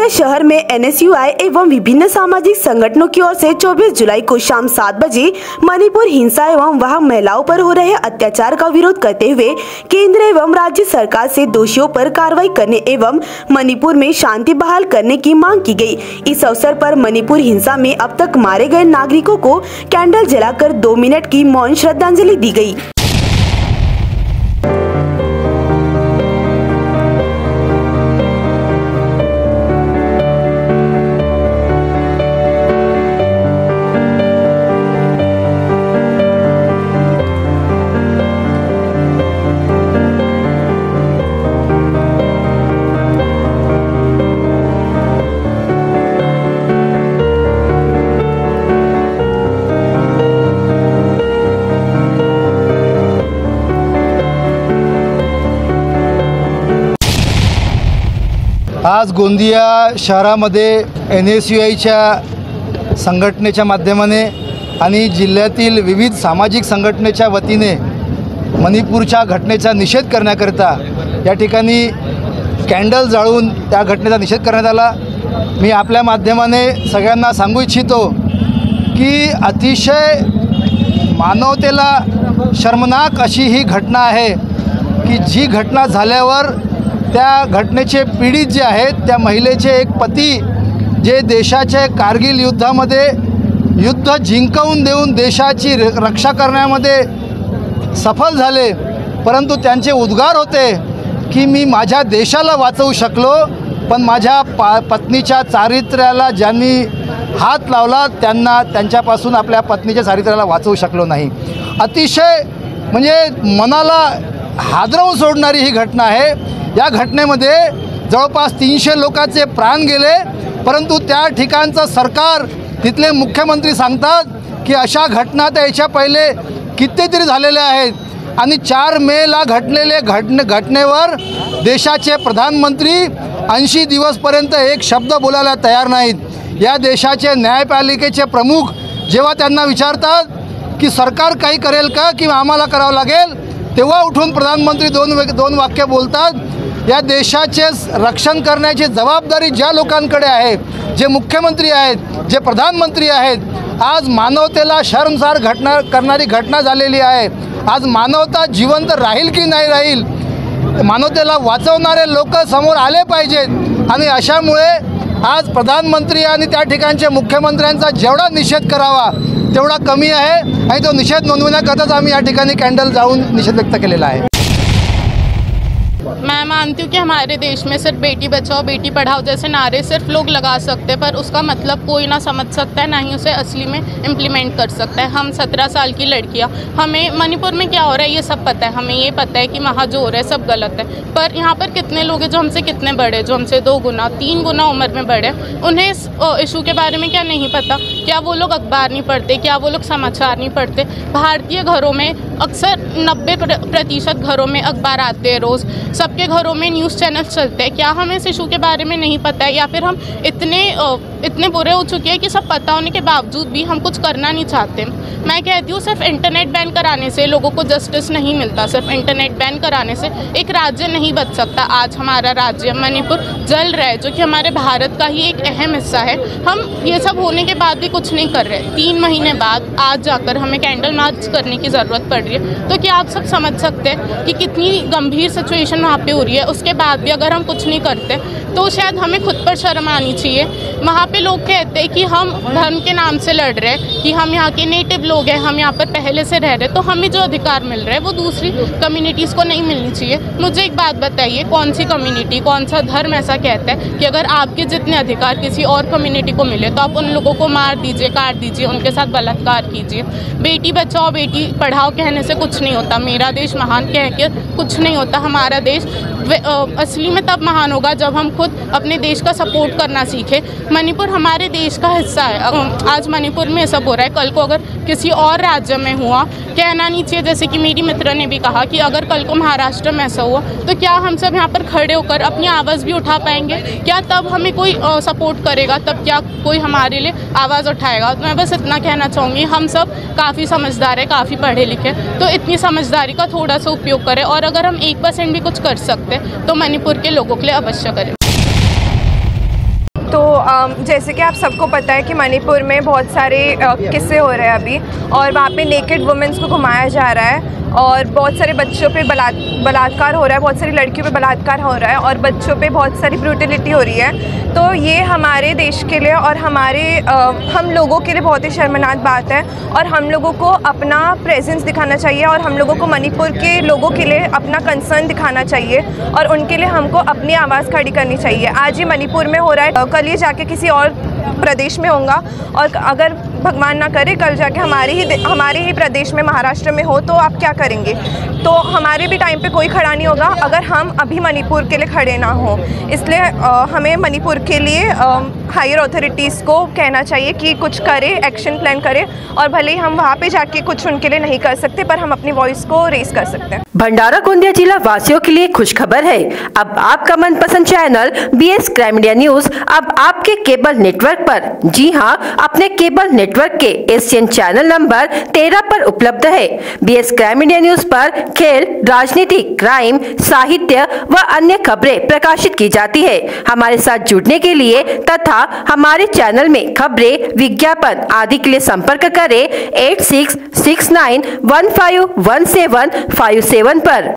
गोंदिया शहर में NSUI एवं विभिन्न सामाजिक संगठनों की ओर से 24 जुलाई को शाम 7 बजे मणिपुर हिंसा एवं वहां महिलाओं पर हो रहे अत्याचार का विरोध करते हुए केंद्र एवं राज्य सरकार से दोषियों पर कार्रवाई करने एवं मणिपुर में शांति बहाल करने की मांग की गई। इस अवसर पर मणिपुर हिंसा में अब तक मारे गए नागरिकों को कैंडल जलाकर 2 मिनट की मौन श्रद्धांजलि दी गई। आज गोंदिया शहरामध्ये NSUIच्या संघटनेच्या माध्यमाने आणि जिल्ह्यातील विविध सामाजिक संघटनेच्या वतीने मणिपूरच्या घटनेचा निषेध करण्याकरता या ठिकाणी कॅन्डल जाळून त्या घटनेचा निषेध करण्यात आला। मी आपल्या माध्यमाने सगळ्यांना सांगू इच्छितो की अतिशय मानवतेला शर्मनाक अशी ही घटना आहे की जी घटना झाल्यावर त्या घटनेचे पीडित जे आहेत त्या महिलेचे एक पती जे देशाचे कारगिल युद्धामध्ये युद्ध जिंकवून देऊन देशाची रक्षा करण्यामध्ये सफल झाले, परंतु त्यांचे उद्गार होते की मी माझ्या देशाला वाचवू शकलो पण माझ्या पत्नीच्या चारित्र्याला ज्यांनी हात लावला त्यांना त्यांच्यापासून आपल्या पत्नीच्या चारित्र्याला वाचवू शकलो नाही। अतिशय म्हणजे मनाला हादरवून सोडणारी ही घटना आहे। या घटनेमध्ये जवळपास 300 लोकांचे प्राण गेले, परंतु त्या ठिकाणचं सरकार तिथले मुख्यमंत्री सांगतात की अशा घटना तर याच्या पहिले कितीतरी झालेल्या आहेत आणि 4 मेला घडलेले घटनेवर देशाचे प्रधानमंत्री 80 दिवसपर्यंत एक शब्द बोलायला तयार नाहीत। या देशाचे न्यायपालिकेचे प्रमुख जेव्हा त्यांना विचारतात की सरकार काही करेल का किंवा आम्हाला करावं लागेल, तेव्हा उठून प्रधानमंत्री दोन वाक्य बोलतात। या देशाचे रक्षण करण्याची जबाबदारी ज्या लोकांकडे आहे, जे मुख्यमंत्री आहेत, जे प्रधानमंत्री आहेत, आज मानवतेला शर्मसार करणारी घटना झालेली आहे। आज मानवता जिवंत राहील की नाही राहील, मानवतेला वाचवणारे लोक समोर आले पाहिजेत आणि अशामुळे आज प्रधानमंत्री आणि त्या ठिकाणच्या मुख्यमंत्र्यांचा जेवढा निषेध करावा तेवढा कमी आहे आणि तो निषेध नोंदवण्याकरताच आम्ही या ठिकाणी कॅन्डल जाळून निषेध व्यक्त केलेला आहे। मैं मानती हूँ कि हमारे देश में सिर्फ बेटी बचाओ बेटी पढ़ाओ जैसे नारे सिर्फ लोग लगा सकते हैं, पर उसका मतलब कोई ना समझ सकता है, ना ही उसे असली में इम्प्लीमेंट कर सकता है। हम 17 साल की लड़कियाँ, हमें मणिपुर में क्या हो रहा है ये सब पता है, हमें ये पता है कि वहाँ जो हो रहा है सब गलत है, पर यहाँ पर कितने लोग हैं जो हमसे कितने बड़े, जो हमसे 2 गुना 3 गुना उम्र में बड़े, उन्हें इस इशू के बारे में क्या नहीं पता? क्या वो लोग अखबार नहीं पढ़ते? क्या वो लोग समाचार नहीं पढ़ते? भारतीय घरों में अक्सर 90% घरों में अखबार आते हैं, रोज़ सबके घरों में न्यूज़ चैनल्स चलते हैं। क्या हमें इस इशू के बारे में नहीं पता है, या फिर हम इतने बुरे हो चुके हैं कि सब पता होने के बावजूद भी हम कुछ करना नहीं चाहते? मैं कहती हूँ सिर्फ इंटरनेट बैन कराने से लोगों को जस्टिस नहीं मिलता, सिर्फ इंटरनेट बैन कराने से एक राज्य नहीं बच सकता। आज हमारा राज्य मणिपुर जल रहा है, जो कि हमारे भारत का ही एक अहम हिस्सा है। हम ये सब होने के बाद भी कुछ नहीं कर रहे। 3 महीने बाद आज जाकर हमें कैंडल मार्च करने की ज़रूरत पड़ रही है। तो क्या आप सब समझ सकते हैं कि कितनी गंभीर सिचुएशन वहाँ पे हो रही है? उसके बाद भी अगर हम कुछ नहीं करते तो शायद हमें खुद पर शर्म आनी चाहिए। वहाँ पे लोग कहते हैं कि हम धर्म के नाम से लड़ रहे हैं, कि हम यहाँ के नेटिव लोग हैं, हम यहाँ पर पहले से रह रहे हैं, तो हमें जो अधिकार मिल रहे हैं वो दूसरी कम्युनिटीज़ को नहीं मिलनी चाहिए। मुझे एक बात बताइए, कौन सी कम्युनिटी, कौन सा धर्म ऐसा कहता है कि अगर आपके जितने अधिकार किसी और कम्युनिटी को मिले तो आप उन लोगों को मार दीजिए, काट दीजिए, उनके साथ बलात्कार कीजिए? बेटी बचाओ बेटी पढ़ाओ कहने से कुछ नहीं होता, मेरा देश महान कह के कुछ नहीं होता। हमारा देश असली में तब महान होगा जब हम खुद अपने देश का सपोर्ट करना सीखें। मणिपुर हमारे देश का हिस्सा है। आज मणिपुर में सब हो रहा है, कल को अगर किसी और राज्य में हुआ, कहना नहीं चाहिए। जैसे कि मेरी मित्र ने भी कहा कि अगर कल को महाराष्ट्र में ऐसा हुआ तो क्या हम सब यहाँ पर खड़े होकर अपनी आवाज़ भी उठा पाएंगे? क्या तब हमें कोई सपोर्ट करेगा? तब क्या कोई हमारे लिए आवाज़ उठाएगा? तो मैं बस इतना कहना चाहूँगी, हम सब काफ़ी समझदार है, काफ़ी पढ़े लिखे, तो इतनी समझदारी का थोड़ा सा उपयोग करें और अगर हम 1% भी कुछ कर सकते तो मणिपुर के लोगों के लिए अवश्य करें। तो जैसे कि आप सबको पता है कि मणिपुर में बहुत सारे किस्से हो रहे हैं अभी, और वहाँ पे नेकेड वुमेन्स को घुमाया जा रहा है और बहुत सारे बच्चों पे बलात्कार हो रहा है, बहुत सारी लड़कियों पे बलात्कार हो रहा है और बच्चों पे बहुत सारी ब्रूटलिटी हो रही है। तो ये हमारे देश के लिए और हम लोगों के लिए बहुत ही शर्मनाक बात है और हम लोगों को अपना प्रेजेंस दिखाना चाहिए और हम लोगों को मणिपुर के लोगों के लिए अपना कंसर्न दिखाना चाहिए और उनके लिए हमको अपनी आवाज़ खड़ी करनी चाहिए। आज ये मणिपुर में हो रहा है, कल ये जाके किसी और प्रदेश में होगा और अगर भगवान ना करे कल जाके हमारे ही प्रदेश में महाराष्ट्र में हो तो आप क्या करेंगे? तो हमारे भी टाइम पे कोई खड़ा नहीं होगा अगर हम अभी मणिपुर के लिए खड़े ना हो। इसलिए हमें मणिपुर के लिए हायर अथॉरिटीज़ को कहना चाहिए कि कुछ करे, एक्शन प्लान करे, और भले ही हम वहाँ पे जाके कुछ उनके लिए नहीं कर सकते पर हम अपनी वॉइस को रेस कर सकते हैं। भंडारा गोंदिया जिला वासियों के लिए खुशखबर है। अब आपका मनपसंद channel BS crime media news अब आपके केबल नेटवर्क पर, जी हां, अपने केबल नेटवर्क के एशियन चैनल नंबर 13 पर उपलब्ध है। BS क्राइम मीडिया न्यूज पर खेल, राजनीति, क्राइम, साहित्य व अन्य खबरें प्रकाशित की जाती है। हमारे साथ जुड़ने के लिए तथा हमारे चैनल में खबरें, विज्ञापन आदि के लिए संपर्क करें 8669151757 पर।